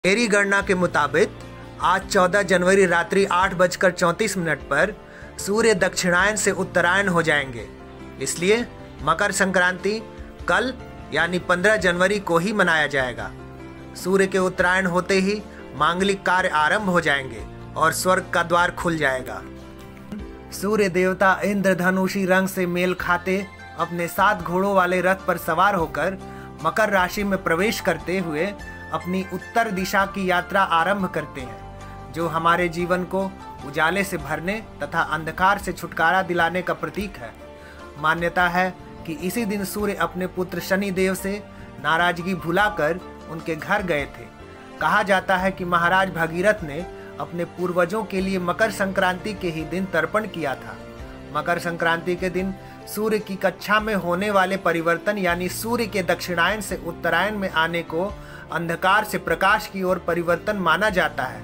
मेरी गणना के मुताबिक आज 14 जनवरी रात्रि 8:34 पर सूर्य दक्षिणायन से उत्तरायण हो जाएंगे। इसलिए मकर संक्रांति कल यानी 15 जनवरी को ही मनाया जाएगा। सूर्य के उत्तरायण होते ही मांगलिक कार्य आरंभ हो जाएंगे और स्वर्ग का द्वार खुल जाएगा। सूर्य देवता इंद्रधनुषी रंग से मेल खाते अपने 7 घोड़ों वाले रथ पर सवार होकर मकर राशि में प्रवेश करते हुए अपनी उत्तर दिशा की यात्रा आरंभ करते हैं, जो हमारे जीवन को उजाले से भरने तथा अंधकार से छुटकारा दिलाने का प्रतीक है। मान्यता है कि इसी दिन सूर्य अपने पुत्र शनि देव से नाराजगी भुलाकर उनके घर गए थे। कहा जाता है कि महाराज भगीरथ ने अपने पूर्वजों के लिए मकर संक्रांति के ही दिन तर्पण किया था। मकर संक्रांति के दिन सूर्य की कक्षा में होने वाले परिवर्तन यानी सूर्य के दक्षिणायन से उत्तरायण में आने को अंधकार से प्रकाश की ओर परिवर्तन माना जाता है।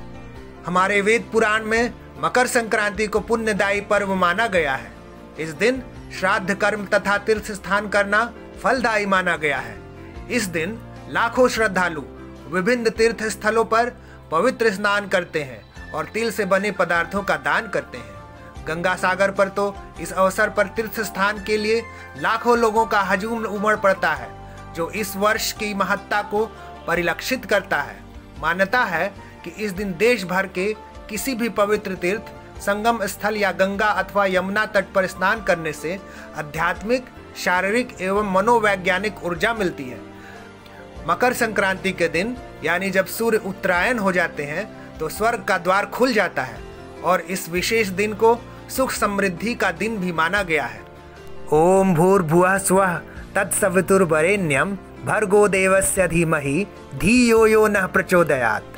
हमारे वेद पुराण में मकर संक्रांति को पुण्यदायी पर्व माना गया है। इस दिन श्राद्ध कर्म तथा तीर्थ स्थान करना फलदायी माना गया है। इस दिन लाखों श्रद्धालु विभिन्न तीर्थ स्थलों पर पवित्र स्नान करते हैं और तिल से बने पदार्थों का दान करते हैं। गंगा सागर पर तो इस अवसर पर तीर्थ स्थान के लिए लाखों लोगों का हजूम उमड़ पड़ता है, जो इस वर्ष की महत्ता को परिलक्षित करता है। मान्यता है कि इस दिन देश भर के किसी भी पवित्र तीर्थ संगम स्थल या गंगा अथवा यमुना तट पर स्नान करने से आध्यात्मिक, शारीरिक एवं मनोवैज्ञानिक ऊर्जा मिलती है। मकर संक्रांति के दिन यानी जब सूर्य उत्तरायण हो जाते हैं तो स्वर्ग का द्वार खुल जाता है और इस विशेष दिन को सुख समृद्धि का दिन भी माना गया है। ओम भूर्भुवः स्वः तत्सवितुर्वरेण्यं भर्गो देवस्य धीमहि धियो यो नः प्रचोदयात्।